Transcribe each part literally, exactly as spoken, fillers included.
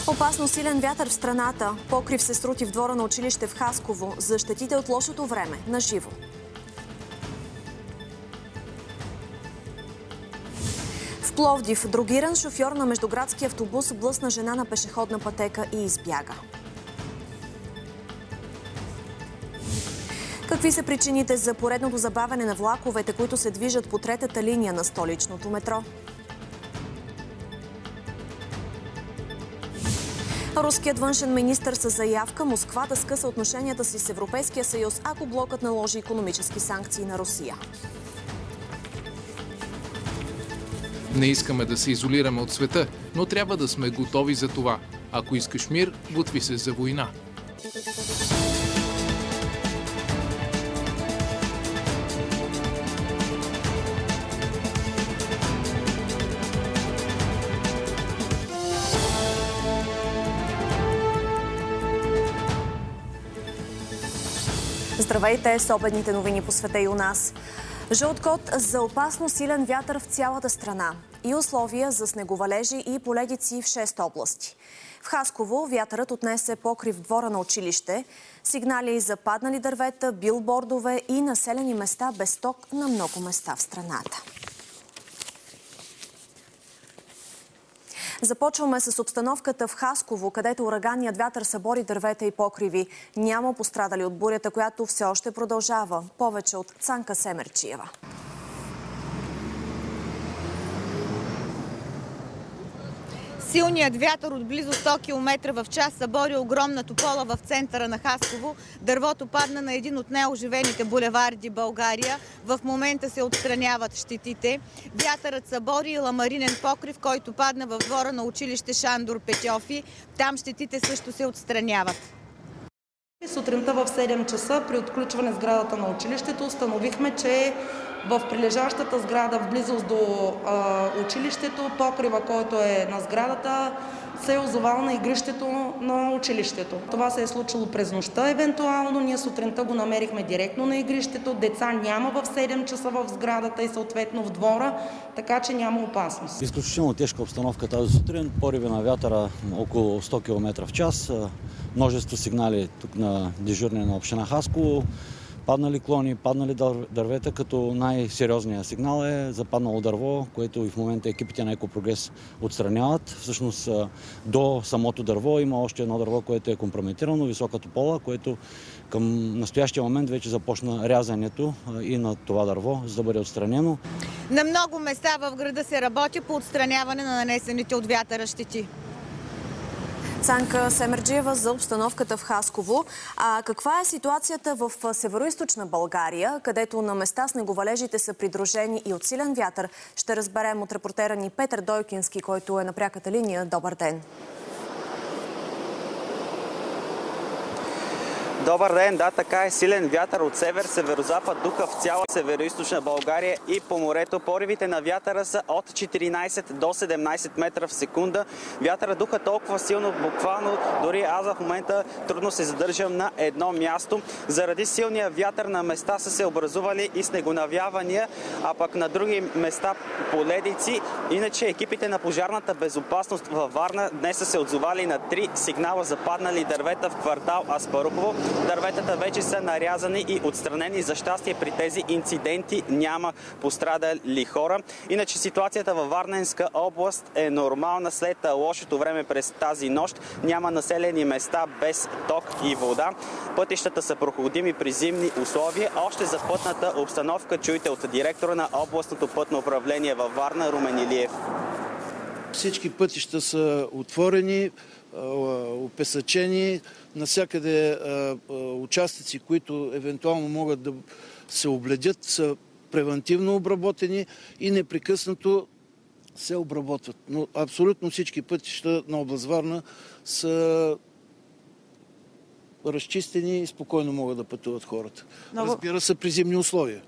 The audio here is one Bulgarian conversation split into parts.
Опасно силен вятър в страната. Покрив се срути в двора на училище в Хасково. За щетите от лошото време. На живо. В Пловдив дрогиран шофьор на междуградски автобус блъсна жена на пешеходна пътека и избяга. Какви са причините за поредното забавяне на влаковете, които се движат по третата линия на столичното метро? Руският външен министър със заявка Москва да скъса отношенията си с Европейския съюз, ако блокът наложи икономически санкции на Русия. Не искаме да се изолираме от света, но трябва да сме готови за това. Ако искаш мир, готви се за война. Здравейте с обедните новини по света и у нас. Жълт код за опасно силен вятър в цялата страна и условия за снеговалежи и поледици в шест области. В Хасково вятърът отнесе покрив в двора на училище, сигнали за паднали дървета, билбордове и населени места без ток на много места в страната. Започваме с обстановката в Хасково, където ураганният вятър събори дървета и покриви. Няма пострадали от бурята, която все още продължава. Повече от Цанка Семерчиева. Силният вятър от близо сто километра в час събори огромна топола в центъра на Хасково. Дървото падна на един от най-оживените булеварди България. В момента се отстраняват щетите. Вятърът събори и ламаринен покрив, който падна в двора на училище Шандор Петьофи. Там щетите също се отстраняват. Сутринта в седем часа при отключване сградата на училището установихме, че в прилежащата сграда в близост до а, училището, покрива, който е на сградата, се е озовал на игрището на училището. Това се е случило през нощта евентуално. Ние сутринта го намерихме директно на игрището. Деца няма в седем часа в сградата и съответно в двора, така че няма опасност. Изключително тежка обстановка тази сутрин. Пориви на вятъра около сто километра в час. Множество сигнали тук на дежурния на община Хасково. Паднали клони, паднали дървета, като най-сериозният сигнал е западнало дърво, което и в момента екипите на Екопрогрес отстраняват. Всъщност до самото дърво има още едно дърво, което е компрометирано, висока топола, което към настоящия момент вече започна рязането и на това дърво, за да бъде отстранено. На много места в града се работи по отстраняване на нанесените от вятъра щети. Цанка Семерджиева за обстановката в Хасково. А каква е ситуацията в североизточна България, където на места снеговалежите са придружени и от силен вятър? Ще разберем от репортера ни Петър Дойкински, който е на пряката линия. Добър ден! Добър ден, да, така е. Силен вятър от север-северозапад духа в цяла североизточна България и по морето. Поривите на вятъра са от четиринайсет до седемнайсет метра в секунда. Вятъра духа толкова силно, буквално дори аз в момента трудно се задържам на едно място. Заради силния вятър на места са се образували и снегонавявания, а пък на други места поледици. Иначе екипите на пожарната безопасност във Варна днес са се отзовали на три сигнала за паднали дървета в квартал Аспарухово. Дърветата вече са нарязани и отстранени. За щастие при тези инциденти няма пострадали хора. Иначе ситуацията във Варненска област е нормална след лошото време през тази нощ. Няма населени места без ток и вода. Пътищата са проходими при зимни условия. Още за пътната обстановка чуйте от директора на областното пътно управление във Варна Румен Илиев. Всички пътища са отворени, опесъчени. Навсякъде участъци, които евентуално могат да се обледят, са превантивно обработени и непрекъснато се обработват. Но абсолютно всички пътища на област Варна са разчистени и спокойно могат да пътуват хората. Разбира се, при зимни условия.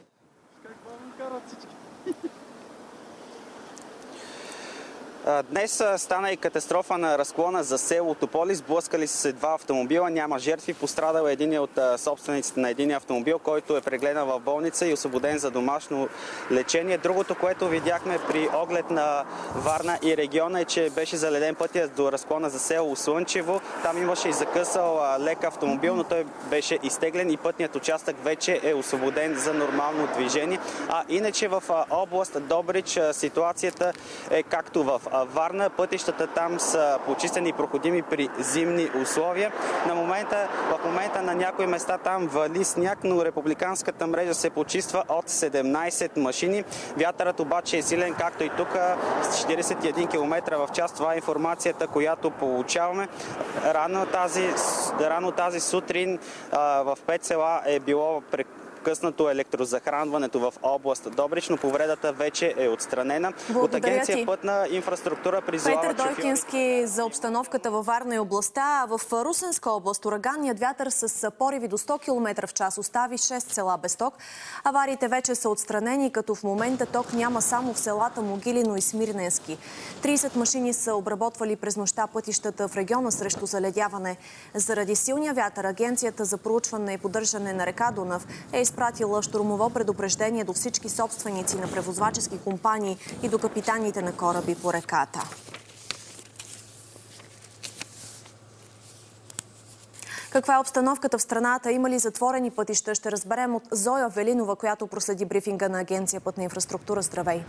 Днес стана и катастрофа на разклона за село Тополи. Сблъскали се два автомобила, няма жертви. Пострадал е един от собствениците на един автомобил, който е прегледан в болница и освободен за домашно лечение. Другото, което видяхме при оглед на Варна и региона, е, че беше заледен пътя до разклона за село Слънчево. Там имаше и закъсал лек автомобил, но той беше изтеглен и пътният участък вече е освободен за нормално движение. А иначе в област Добрич ситуацията е както в Варна. Пътищата там са почистени и проходими при зимни условия. На момента, в момента на някои места там вали сняг, но републиканската мрежа се почиства от седемнайсет машини. Вятърът обаче е силен, както и тук, с четирийсет и един километра в час. Това е информацията, която получаваме. Рано тази, рано тази сутрин а, в пет села е било къснато електрозахранването в област Добрич, но повредата вече е отстранена. Благодаря От Агенция ти. Пътна инфраструктура призовава Петър шофьори... Дойкински за обстановката във Варна и областта. В Русенска област ураганният вятър с пориви до сто километра в час остави шест села без ток. Авариите вече са отстранени, като в момента ток няма само в селата Могилино и Смирненски. трийсет машини са обработвали през нощта пътищата в региона срещу заледяване. Заради силния вятър Агенцията за проучване и поддържане на река Дунав е изпратила щурмово предупреждение до всички собственици на превозвачески компании и до капитаните на кораби по реката. Каква е обстановката в страната? Има ли затворени пътища? Ще разберем от Зоя Велинова, която проследи брифинга на Агенция Пътна инфраструктура. Здравей!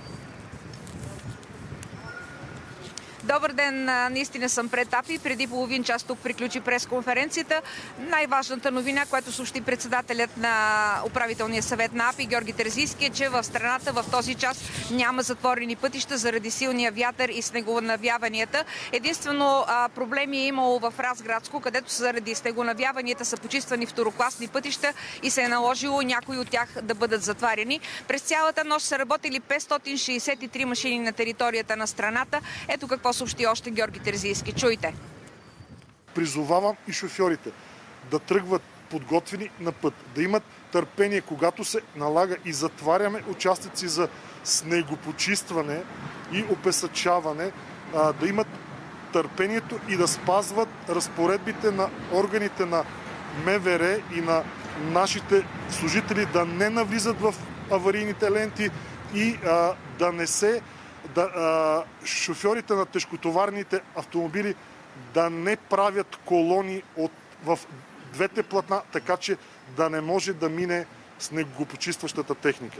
Добър ден, наистина съм пред АПИ. Преди половин час тук приключи пресконференцията. Най-важната новина, която съобщи председателят на управителния съвет на АПИ Георги Терзийски, е, че в страната в този час няма затворени пътища заради силния вятър и снегонавяванията. Единствено проблеми е имало в Разградско, където заради снегонавяванията са почиствани второкласни пътища и се е наложило някои от тях да бъдат затваряни. През цялата нощ са работили петстотин шейсет и три машини на територията на страната. Ето какво съобщи още Георги Терзийски. Чуйте. Призовавам и шофьорите да тръгват подготвени на път, да имат търпение, когато се налага и затваряме участъци за снегопочистване и опесъчаване, да имат търпението и да спазват разпоредбите на органите на МВР и на нашите служители, да не навлизат в аварийните ленти и а, да не се Да, а, шофьорите на тежкотоварните автомобили да не правят колони от, в двете платна, така че да не може да мине снегопочистващата техника.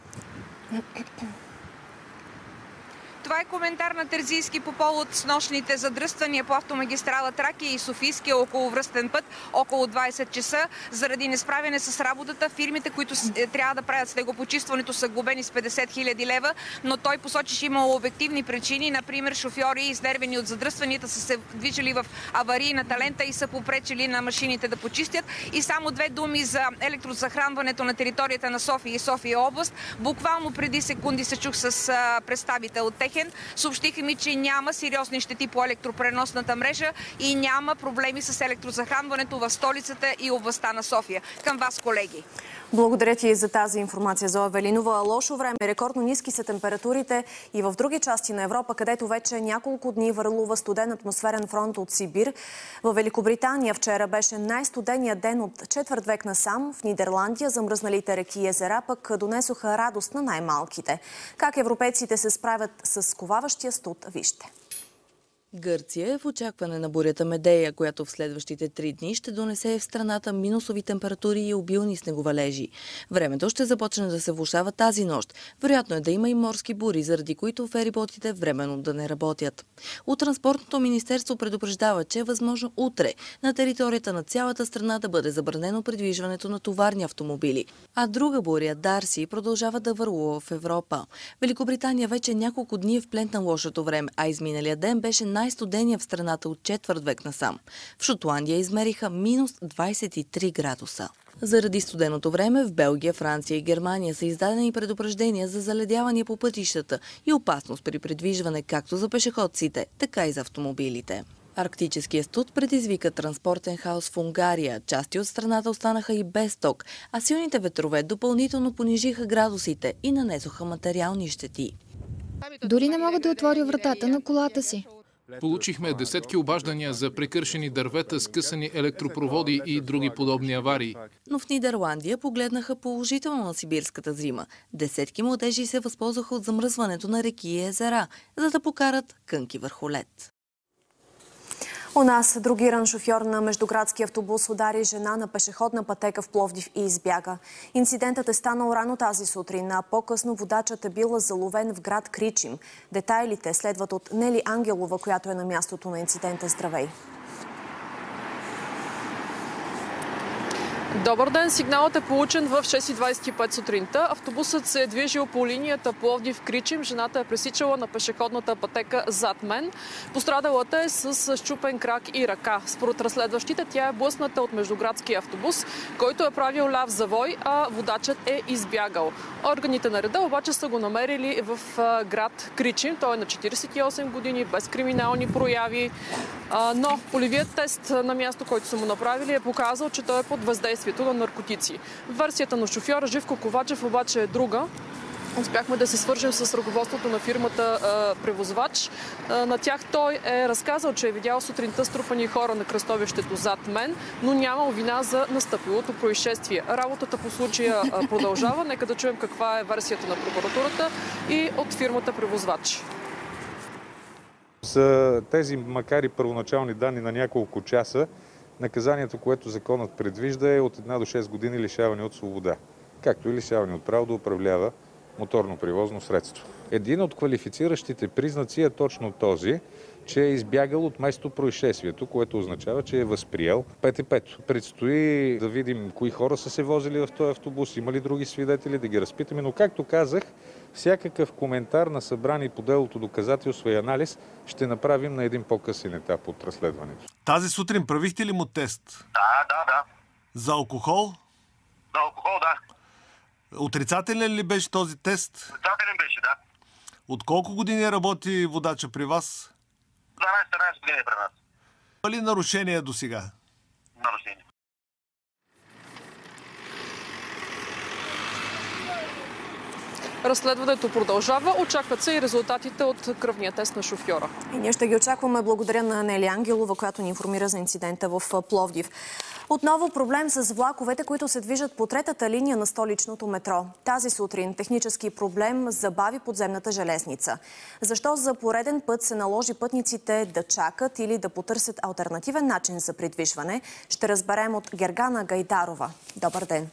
Това е коментар на Терзийски по повод снощните задръствания по автомагистрала Тракия и Софийския околовръстен път около двайсет часа. Заради несправяне с работата, фирмите, които трябва да правят снегопочистването, са глобени с петдесет хиляди лева, но той посочи, че имало обективни причини. Например, шофьори, изнервени от задръстванията, са се движили в аварийната лента и са попречили на машините да почистят. И само две думи за електрозахранването на територията на София и София област. Буквално преди секунди се чух с представител от Техен. Съобщиха ми, че няма сериозни щети по електропреносната мрежа и няма проблеми с електрозахранването в столицата и областта на София. Към вас, колеги. Благодаря ти за тази информация, Зоя Велинова. Лошо време, рекордно ниски са температурите и в други части на Европа, където вече няколко дни върлува студен атмосферен фронт от Сибир. В Великобритания вчера беше най-студеният ден от четвърт век насам. В Нидерландия замръзналите реки и езера пък донесоха радост на най-малките. Как европейците се справят с сковаващия студ, вижте. Гърция е в очакване на бурята Медея, която в следващите три дни ще донесе в страната минусови температури и обилни снеговалежи. Времето ще започне да се влошава тази нощ. Вероятно е да има и морски бури, заради които фериботите временно да не работят. От Транспортното министерство предупреждава, че е възможно утре на територията на цялата страна да бъде забранено придвижването на товарни автомобили. А друга буря, Дарси, продължава да върлува в Европа. Великобритания вече няколко дни е в плен на лошото време, а изминалия ден беше най-студения в страната от четвърт век насам. В Шотландия измериха минус двайсет и три градуса. Заради студеното време в Белгия, Франция и Германия са издадени предупреждения за заледяване по пътищата и опасност при придвижване както за пешеходците, така и за автомобилите. Арктическият студ предизвика транспортен хаос в Унгария. Части от страната останаха и без ток, а силните ветрове допълнително понижиха градусите и нанесоха материални щети. Дори не мога да отворя вратата на колата си. Получихме десетки обаждания за прекършени дървета, скъсани електропроводи и други подобни аварии. Но в Нидерландия погледнаха положително на сибирската зима. Десетки младежи се възползваха от замръзването на реки и езера, за да покарат кънки върху лед. У нас другиран шофьор на междуградски автобус удари жена на пешеходна пътека в Пловдив и избяга. Инцидентът е станал рано тази сутрин, а по-късно водачът е бил заловен в град Кричим. Детайлите следват от Нели Ангелова, която е на мястото на инцидента. Здравей! Добър ден! Сигналът е получен в шест и двадесет и пет сутринта. Автобусът се е движил по линията Пловдив-Кричим. Жената е пресичала на пешеходната пътека зад мен. Пострадалата е с счупен крак и ръка. Според разследващите тя е блъсната от междуградския автобус, който е правил ляв завой, а водачът е избягал. Органите на реда обаче са го намерили в град Кричим. Той е на четиридесет и осем години, без криминални прояви. Но полевият тест на място, който са му направили, е показал, че той е под въздействието на наркотици. Версията на шофьора Живко Ковачев обаче е друга. Успяхме да се свържем с ръководството на фирмата а, превозвач. А, на тях той е разказал, че е видял сутринта струпани хора на кръстовището зад мен, но нямал вина за настъпилото происшествие. Работата по случая а, продължава. Нека да чуем каква е версията на прокуратурата и от фирмата превозвач. За тези, макар и първоначални данни на няколко часа, наказанието, което законът предвижда, е от една до шест години лишаване от свобода, както и лишаване от право да управлява моторно превозно средство. Един от квалифициращите признаци е точно този, че е избягал от местопроизшествието, което означава, че е възприел пет и пет. Предстои да видим кои хора са се возили в този автобус, има ли други свидетели, да ги разпитаме, но както казах, всякакъв коментар на събрани по делото доказателство и анализ ще направим на един по-късен етап от разследването. Тази сутрин правихте ли му тест? Да, да, да. За алкохол? За алкохол, да. Отрицателен ли беше този тест? Отрицателен беше, да. От колко години работи водача при вас? дванадесет-тринадесет години при нас. Има ли нарушения до сега? Нарушения. Разследването продължава. Очакват се и резултатите от кръвния тест на шофьора. И ние ще ги очакваме. Благодаря на Нели Ангелова, която ни информира за инцидента в Пловдив. Отново проблем с влаковете, които се движат по третата линия на столичното метро. Тази сутрин технически проблем забави подземната железница. Защо за пореден път се наложи пътниците да чакат или да потърсят алтернативен начин за придвижване, ще разберем от Гергана Гайдарова. Добър ден!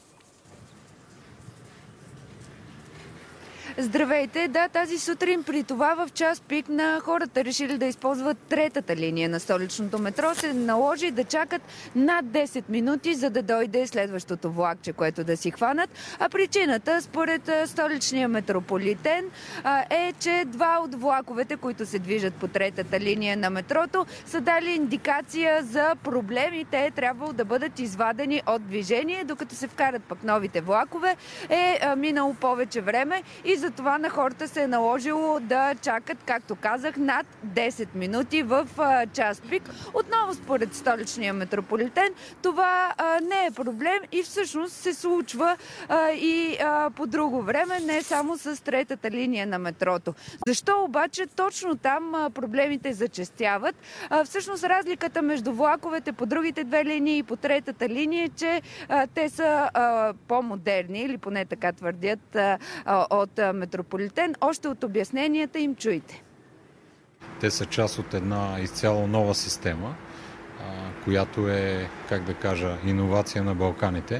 Здравейте! Да, тази сутрин при това в час пик на хората решили да използват третата линия на столичното метро, се наложи да чакат над десет минути, за да дойде следващото влакче, което да си хванат. А причината, според столичния метрополитен, е, че два от влаковете, които се движат по третата линия на метрото, са дали индикация за проблеми. Те е трябвало да бъдат извадени от движение, докато се вкарат пък новите влакове. Е минало повече време и за това на хората се е наложило да чакат, както казах, над десет минути в а, час пик. Отново според столичния метрополитен това а, не е проблем и всъщност се случва а, и а, по друго време, не само с третата линия на метрото. Защо обаче точно там а, проблемите зачестяват? А, всъщност разликата между влаковете по другите две линии и по третата линия е, че а, те са а, по-модерни, или поне така твърдят а, а, от а, метрополитен. Още от обясненията им чуйте. Те са част от една изцяло нова система, която е, как да кажа, иновация на Балканите.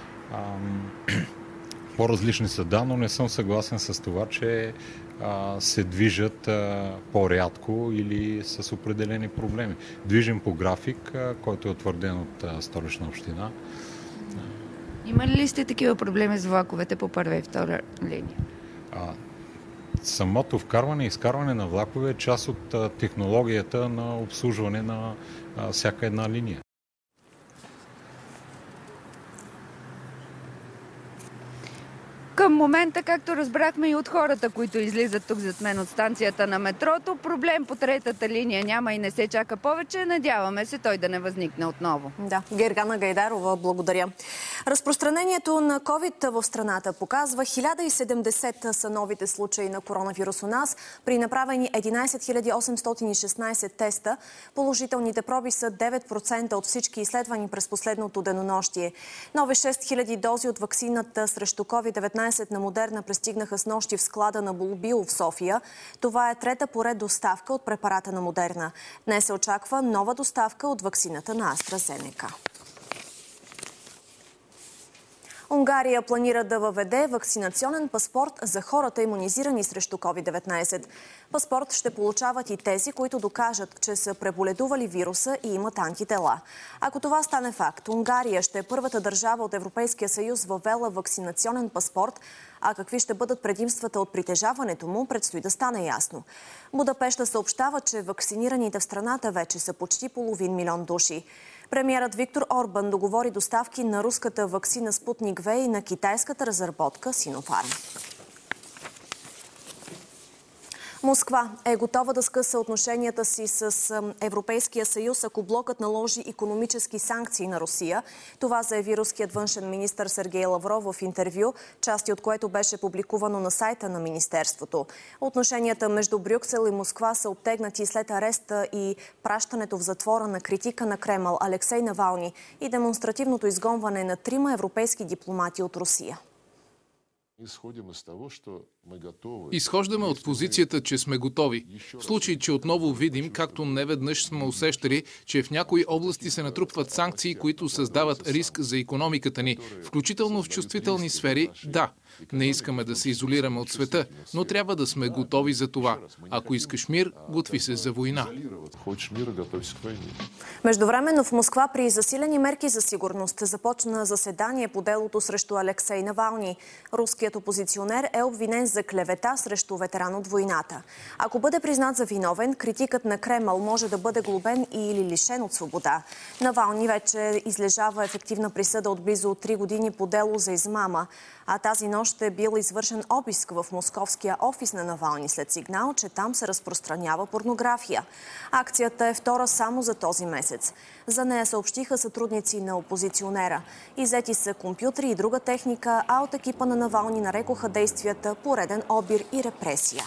По-различни са, да, но не съм съгласен с това, че се движат по-рядко или с определени проблеми. Движим по график, който е утвърден от Столична община. Има ли сте такива проблеми с влаковете по първа и втора линия? А, самото вкарване и изкарване на влакове е част от а, технологията на обслужване на а, всяка една линия. Към Към момента, както разбрахме и от хората, които излизат тук зад мен от станцията на метрото, проблем по третата линия няма и не се чака повече. Надяваме се той да не възникне отново. Да, Гергана Гайдарова, благодаря. Разпространението на ковид в страната показва хиляда и седемдесет са новите случаи на коронавирус у нас. При направени единадесет хиляди осемстотин и шестнадесет теста, положителните проби са девет процента от всички изследвани през последното денонощие. Нови шест хиляди дози от ваксината срещу ковид деветнадесет на Модерна пристигнаха снощи в склада на Булбио в София. Това е трета поред доставка от препарата на Модерна. Днес се очаква нова доставка от ваксината на AstraZeneca. Унгария планира да въведе вакцинационен паспорт за хората, имунизирани срещу ковид деветнадесет. Паспорт ще получават и тези, които докажат, че са преболедували вируса и имат антитела. Ако това стане факт, Унгария ще е първата държава от Европейския съюз въвела вакцинационен паспорт, а какви ще бъдат предимствата от притежаването му, предстои да стане ясно. Будапеща съобщава, че вакцинираните в страната вече са почти половин милион души. Премиерът Виктор Орбан договори доставки на руската ваксина Спутник В и на китайската разработка Синофарм. Москва е готова да скъса отношенията си с Европейския съюз, ако блокът наложи икономически санкции на Русия. Това заяви руският външен министър Сергей Лавров в интервю, части от което беше публикувано на сайта на министерството. Отношенията между Брюксел и Москва са обтегнати след ареста и пращането в затвора на критика на Кремъл Алексей Навални и демонстративното изгонване на трима европейски дипломати от Русия. Изхождаме от позицията, че сме готови. В случай, че отново видим, както неведнъж сме усещали, че в някои области се натрупват санкции, които създават риск за икономиката ни, включително в чувствителни сфери, да. Не искаме да се изолираме от света, но трябва да сме готови за това. Ако искаш мир, готви се за война. Междувременно в Москва при засилени мерки за сигурност започна заседание по делото срещу Алексей Навални. Руският опозиционер е обвинен за клевета срещу ветеран от войната. Ако бъде признат за виновен, критикът на Кремъл може да бъде глобен или лишен от свобода. Навални вече излежава ефективна присъда от близо три години по дело за измама. А тази нощ е бил извършен обиск в московския офис на Навални след сигнал, че там се разпространява порнография. Акцията е втора само за този месец. За нея съобщиха сътрудници на опозиционера. Иззети са компютри и друга техника, а от екипа на Навални нарекоха действията пореден обир и репресия.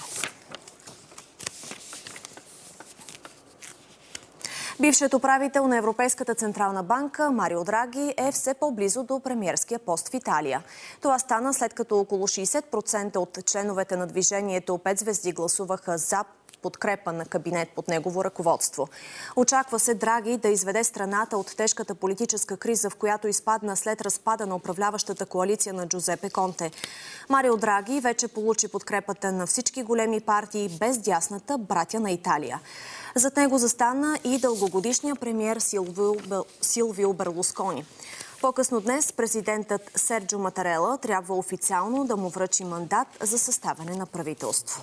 Бившият управител на Европейската централна банка Марио Драги е все по-близо до премиерския пост в Италия. Това стана след като около шейсет процента от членовете на движението пет звезди гласуваха за подкрепа на кабинет под негово ръководство. Очаква се Драги да изведе страната от тежката политическа криза, в която изпадна след разпада на управляващата коалиция на Джузепе Конте. Марио Драги вече получи подкрепата на всички големи партии без дясната братя на Италия. Зад него застана и дългогодишният премиер Силвио, Силвио Берлускони. По-късно днес президентът Серджо Матарела трябва официално да му връчи мандат за съставяне на правителство.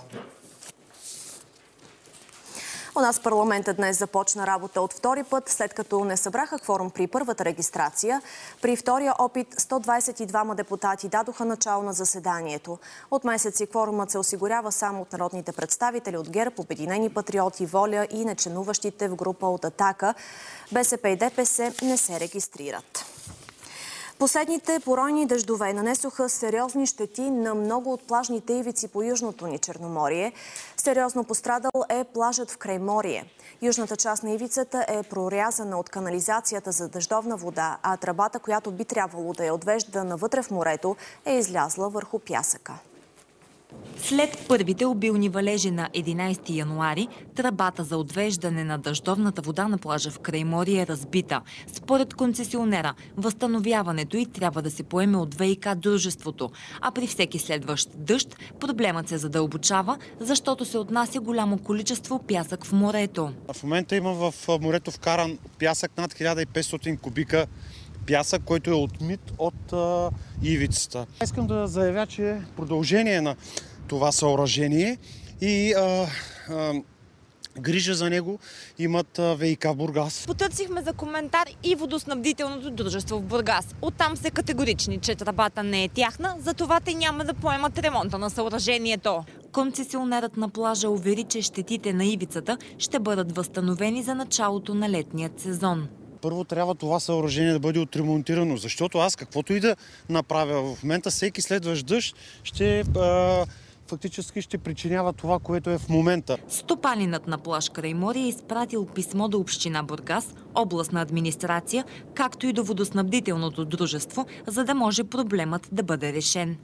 У нас парламентът днес започна работа от втори път, след като не събраха кворум при първата регистрация. При втория опит сто двадесет и двама депутати дадоха начало на заседанието. От месеци кворумът се осигурява само от народните представители от ГЕРБ, Обединени патриоти, Воля и нечленуващите в група от Атака. БСП и ДПС не се регистрират. Последните поройни дъждове нанесоха сериозни щети на много от плажните ивици по южното ни Черноморие. Сериозно пострадал е плажът в Крайморие. Южната част на ивицата е прорязана от канализацията за дъждовна вода, а тръбата, която би трябвало да я отвежда навътре в морето, е излязла върху пясъка. След първите обилни валежи на единадесети януари, тръбата за отвеждане на дъждовната вода на плажа в Крайморие е разбита. Според концесионера, възстановяването й трябва да се поеме от ВиК дружеството, а при всеки следващ дъжд проблемът се задълбочава, защото се отнася голямо количество пясък в морето. В момента има в морето вкаран пясък над хиляда и петстотин кубика пясък, който е отмит от а, ивицата. Искам да заявя, че продължение на това съоръжение и а, а, грижа за него имат ВиК Бургас. Потърсихме за коментар и водоснабдителното дружество в Бургас. Оттам са категорични, че тръбата не е тяхна, затова те няма да поемат ремонта на съоръжението. Концесионерът на плажа увери, че щетите на ивицата ще бъдат възстановени за началото на летният сезон. Първо трябва това съоръжение да бъде отремонтирано, защото аз каквото и да направя в момента, всеки следващ дъжд ще... А... фактически ще причинява това, което е в момента. Стопанинът на плаж Крайморие е изпратил писмо до община Бургас, областна администрация, както и до водоснабдителното дружество, за да може проблемът да бъде решен.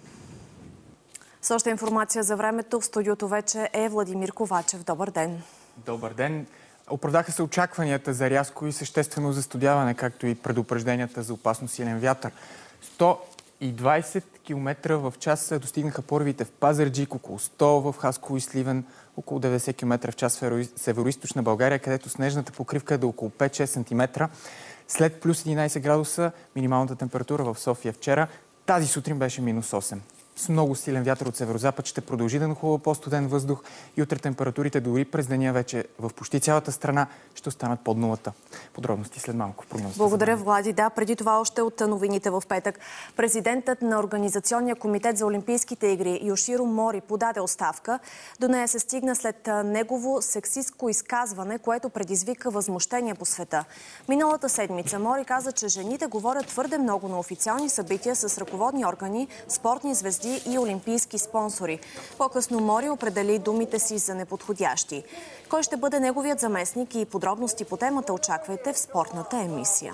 С още информация за времето в студиото вече е Владимир Ковачев. Добър ден! Добър ден! Оправдаха се очакванията за рязко и съществено застудяване, както и предупрежденията за опасно силен вятър. сто и двайсет километра в час достигнаха поривите в Пазарджик, около сто в Хасково и Сливен, около деветдесет километра в час в североизточна България, където снежната покривка е до около пет-шест сантиметра. След плюс единайсет градуса минималната температура в София вчера, тази сутрин беше минус осем. С много силен вятър от северозапад ще продължи да нахлува по-студен въздух и утре температурите дори през деня вече в почти цялата страна ще останат под нулата. Подробности след малко. Благодаря, Влади. Да, преди това още от новините в петък. Президентът на Организационния комитет за Олимпийските игри Йоширо Мори подаде оставка. До нея се стигна след негово сексистко изказване, което предизвика възмущение по света. Миналата седмица Мори каза, че жените говорят твърде много на официални събития с ръководни органи, спортни звезди и олимпийски спонсори. По-късно Мори определи думите си за неподходящи. Кой ще бъде неговият заместник и подробности по темата очаквайте в спортната емисия.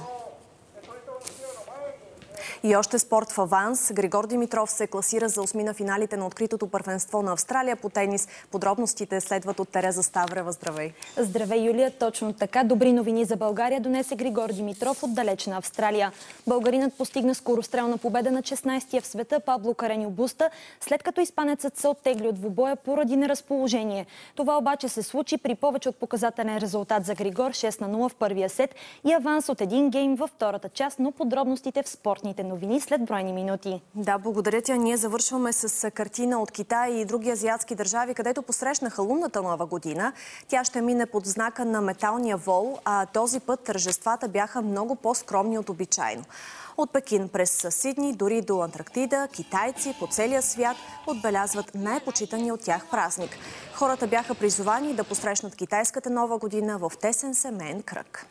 И още спорт в аванс. Григор Димитров се класира за осми на финалите на откритото първенство на Австралия по тенис. Подробностите следват от Тереза Ставрева. Здравей! Здравей, Юлия! Точно така. Добри новини за България донесе Григор Димитров от далечна Австралия. Българинът постигна скорострелна победа на шестнайсетия в света Пабло Кареньо Буста, след като испанецът се оттегли от двубоя поради неразположение. Това обаче се случи при повече от показателен резултат за Григор, шест на нула в първия сет и аванс от един гейм във втората част, но подробностите в спортните новини след бройни минути. Да, благодаря ти. Ние завършваме с картина от Китай и други азиатски държави, където посрещнаха лунната нова година. Тя ще мине под знака на металния вол, а този път тържествата бяха много по-скромни от обичайно. От Пекин през Сидни, дори до Антарктида, китайци по целия свят отбелязват най-почитания от тях празник. Хората бяха призовани да посрещнат китайската нова година в тесен семейен кръг.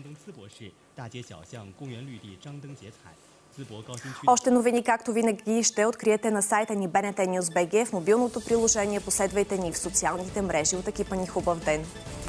Още новини, както винаги, ще откриете на сайта ни би ен те Нюз точка би джи, в мобилното приложение. Последвайте ни в социалните мрежи. От екипа ни хубав ден!